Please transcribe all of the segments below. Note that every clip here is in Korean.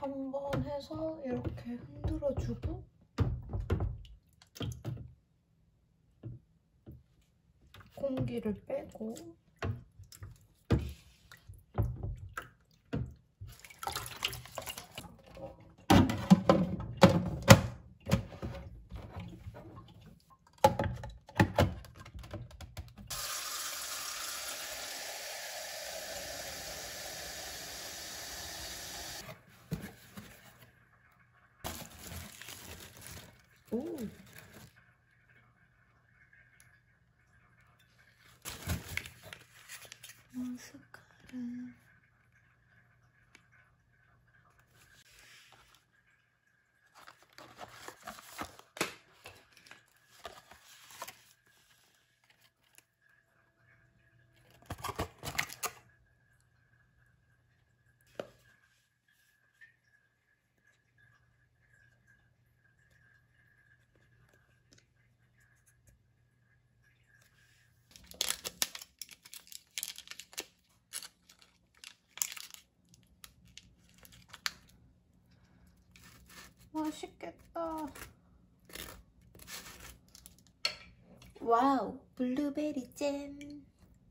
한번 해서 이렇게 흔들어주고 공기를 빼고 오. 마스카라. 맛있겠다. 와우, 블루베리 잼.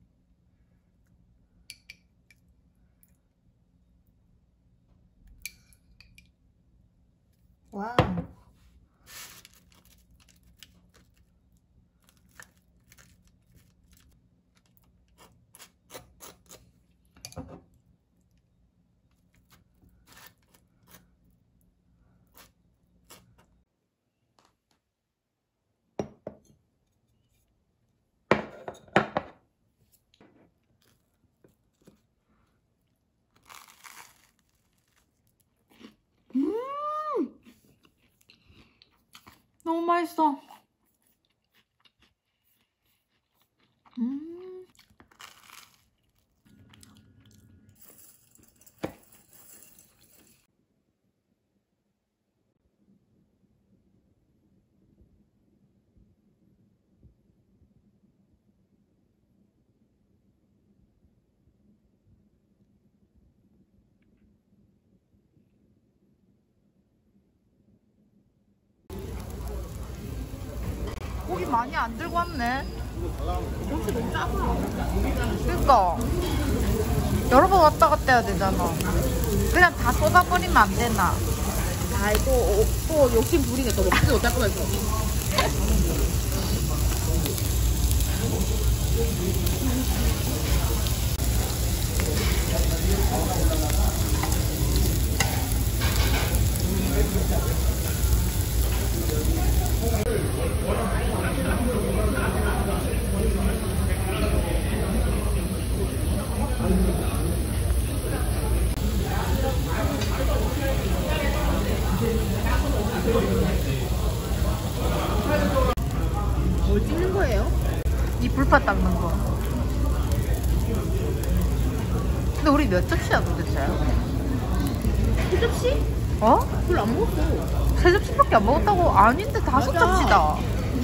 와우. 너무 맛있어. 고기 많이 안 들고 왔네. 그렇게 너무 작아. 그니까 여러 번 왔다 갔다 해야 되잖아. 그냥 다 쏟아버리면 안 되나? 아이고 또 욕심 부리네. 또 먹지 못할 거면서. 뭘 찍는 거예요? 이 불판 닦는 거. 근데 우리 몇 접시야 도대체? 세 접시? 어? 별로 안 먹었어. 세 접시밖에 안 먹었다고? 아닌데 다섯 맞아. 접시다.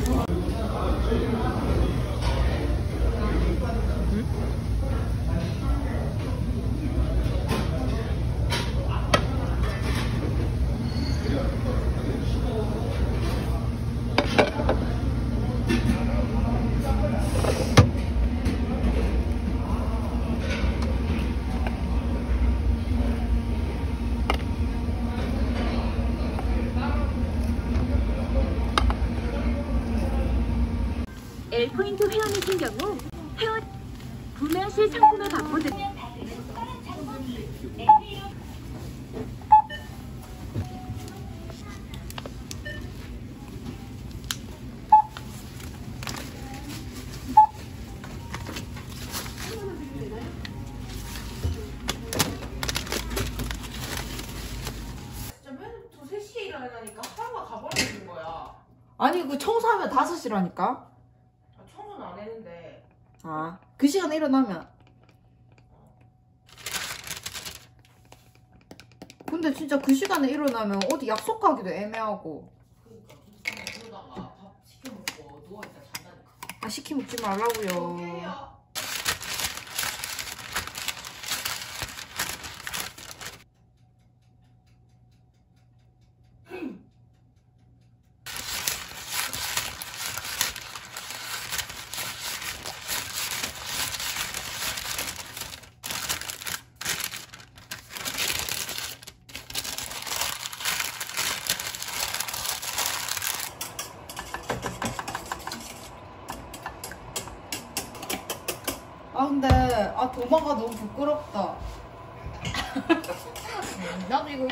L포인트 회원이신 경우 회원 구매하실 상품의 바코드 아니 그 청소하면 5시라니까. 청소는 안 했는데. 아, 그 시간에 일어나면. 근데 진짜 그 시간에 일어나면 어디 약속 가기도 애매하고. 그러니까 그러다가 밥 시켜 먹고 누워있다 잔다니까. 아, 시키 먹지 말라고요. 오케이요. 아 도마가 너무 부끄럽다. 나도 이거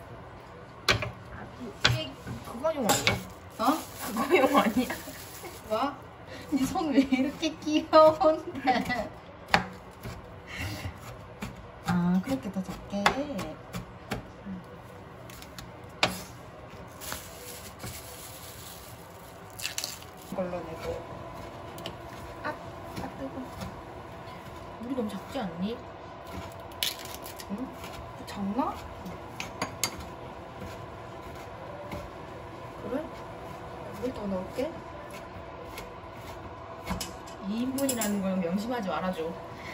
이게 그거용 아니야? 어? 그거용 아니야? 뭐? 네 손 왜 이렇게 귀여운데? 아 그렇게 더 작게. 걸러내고. 아 뜨거. 물이 너무 작지 않니? 응? 작나? 그래? 물 더 넣을게. 2인분이라는 걸 명심하지 말아줘.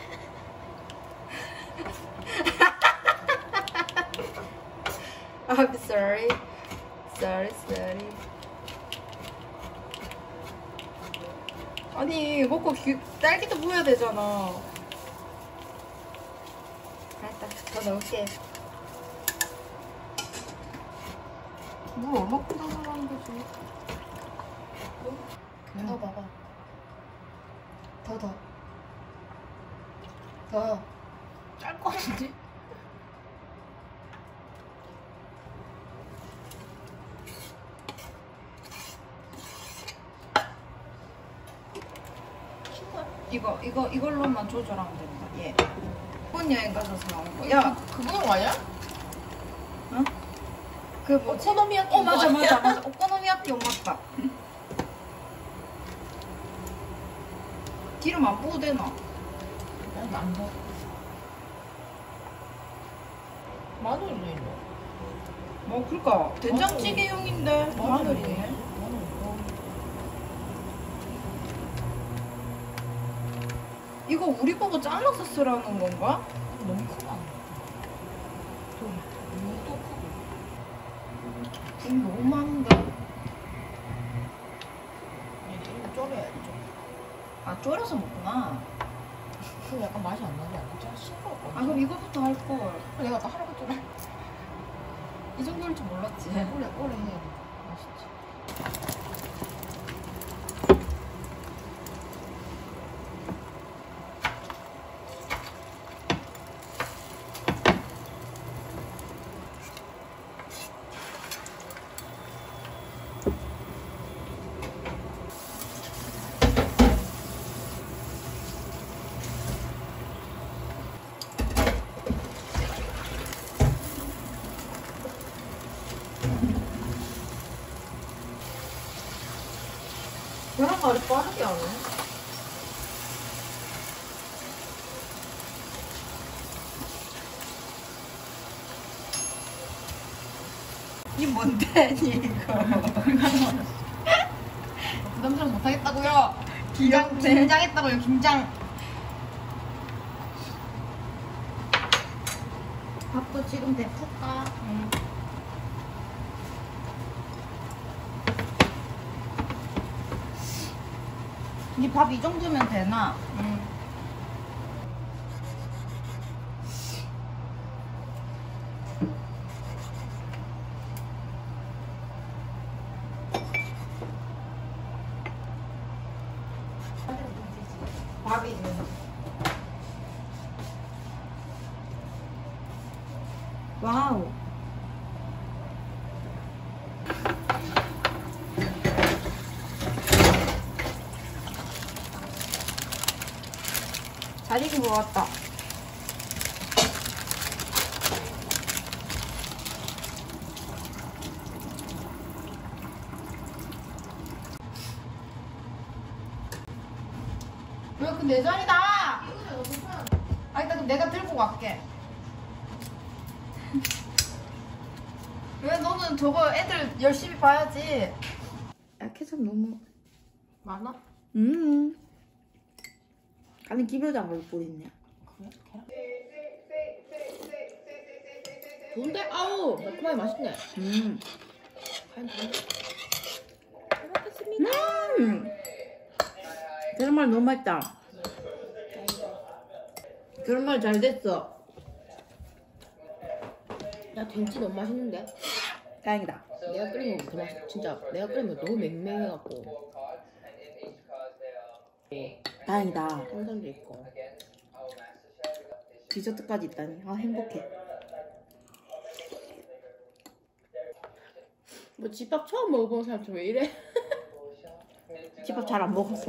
I'm sorry. Sorry. 아니 먹고 딸기도 부어야 되잖아. 알았다. 더 넣을게. 물 얼마큼 더 넣으라는 거지? 더 봐봐. 더. 짤 거 같은데? 이걸로만 조절하면 된다. 예. 일본 여행 가서 사온 거. 야, 그거용 아니야? 어? 그 뭐지? 오코노미야키. 맞아. 오코노미야키 맞다. 기름 안 부어도 되나? 안 돼. 마늘도 있네. 뭐 그러니까 된장찌개용인데 마늘이네. 이거 우리 보고 잘라서 쓰라는 건가? 너무 크다. 또 크고. 국 너무 많은데. 이거 졸여야지 좀. 아 졸여서 먹구나. 그럼 약간 맛이 안 나지 않나? 좀 싱거울 것 아 같아. 그럼 이거부터 할 걸. 내가 아까 하라고 했잖아. 이 정도일 줄 몰랐지. 오래 해야 돼. 맛있지. 계란말이 빠르게 하네. 이 뭔데 이거? 부담스러워 못하겠다고요. 긴장돼. 긴장했다고요. 긴장. 밥도 지금 데풀까? 응. 이 밥 이 정도면 되나? 응. 밥이 와우. 잘 익은 것 같다. 왜 그 내 잔이다! 아, 일단 그럼 내가 들고 갈게. 왜 너는 저거 애들 열심히 봐야지. 야, 케첩 너무. 많아? 아니, 기별장을 뿌리네. 그래? 계란? 좋은데? 아우! 매콤하게 맛있네. 과연 좋은데? 잘 먹겠습니다. 계란말 너무 맛있다. 계란말 잘 됐어. 야, 된지 너무 맛있는데? 다행이다. 내가 끓인 거 더 맛있어. 진짜 내가 끓인 거 너무 맹맹해갖고. 다행이다. 탄산도 있고. 디저트까지 있다니. 아, 행복해. 뭐 집밥 처음 먹어본 사람한테 왜 이래? 집밥 잘 안 먹었어.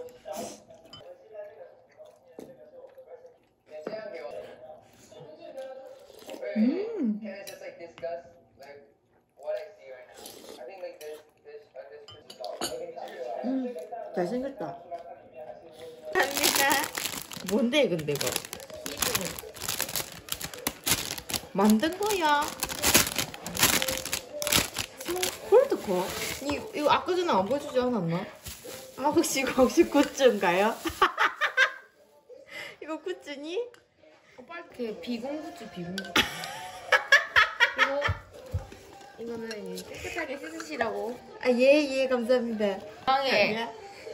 Can I just like discuss like what I see right now? I think like this 잘생겼다. 뭔데 근데 이거? 만든 거야. 홀드코? 이거 아까 전에 안 보여주지 않았나? 아, 혹시 이거 혹시 굿즈인가요? 이거 굿즈니? 빨리 비공구주 비공구주. 이거는 이제 깨끗하게 씻으시라고. 아, 예, 감사합니다. 방에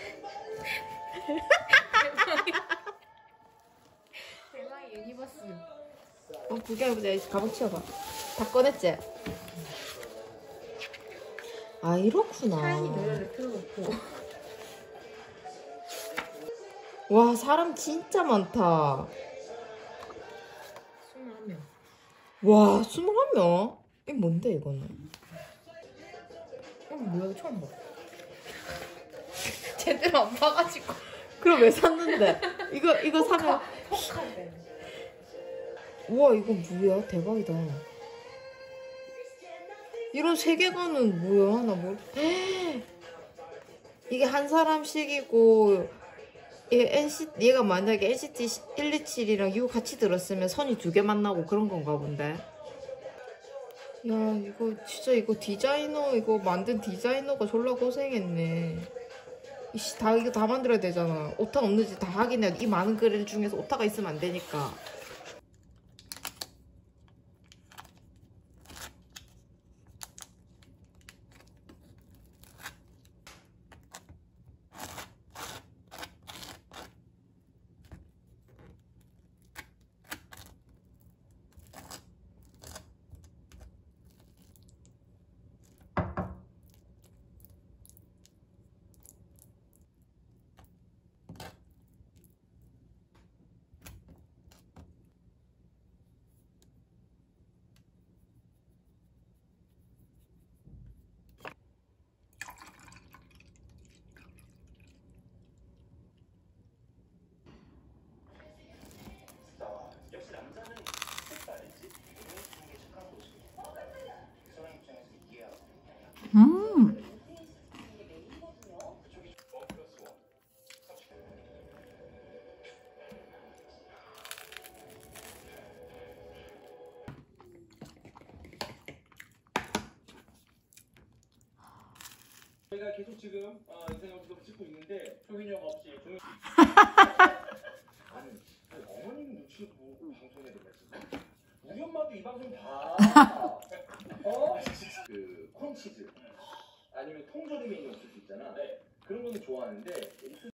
대망의 유니버스. 구경해보자. 가방 치워봐. 다 꺼냈지? 아, 이렇구나. 타인이 노래를 틀어놓고. 와, 사람 진짜 많다. 21명. 와, 21명? 이게 뭔데, 이거는? 뭐야, 처음 봐. 제대로 안 봐가지고. 그럼 왜 샀는데? 이거 사면. 우와, 이거 뭐야? 대박이다. 이런 세계관은 뭐야? 나 뭐. 이게 한 사람씩이고, 이게 얘가 만약에 NCT 127이랑 U 같이 들었으면 선이 2개 만나고 그런 건가 본데. 야, 이거 진짜 이거 디자이너, 이거 만든 디자이너가 졸라 고생했네. 이씨, 이거 다 만들어야 되잖아. 오타 없는지 다 하긴 해. 이 많은 그릴 중에서 오타가 있으면 안 되니까. 역시 남자는 색깔이지. 이게 착한 거지. 사람 입장에서 이해하고. 저희가 계속 지금 인생영상을 찍고 있는데 조인영 없이 조인 아니 어머님 눈치도 보고 방송해야 되겠어? 우리 엄마도 이 방송 봐. 그 콘치즈 아니면 통조림이 있을 수 있잖아. 그런 거는 좋아하는데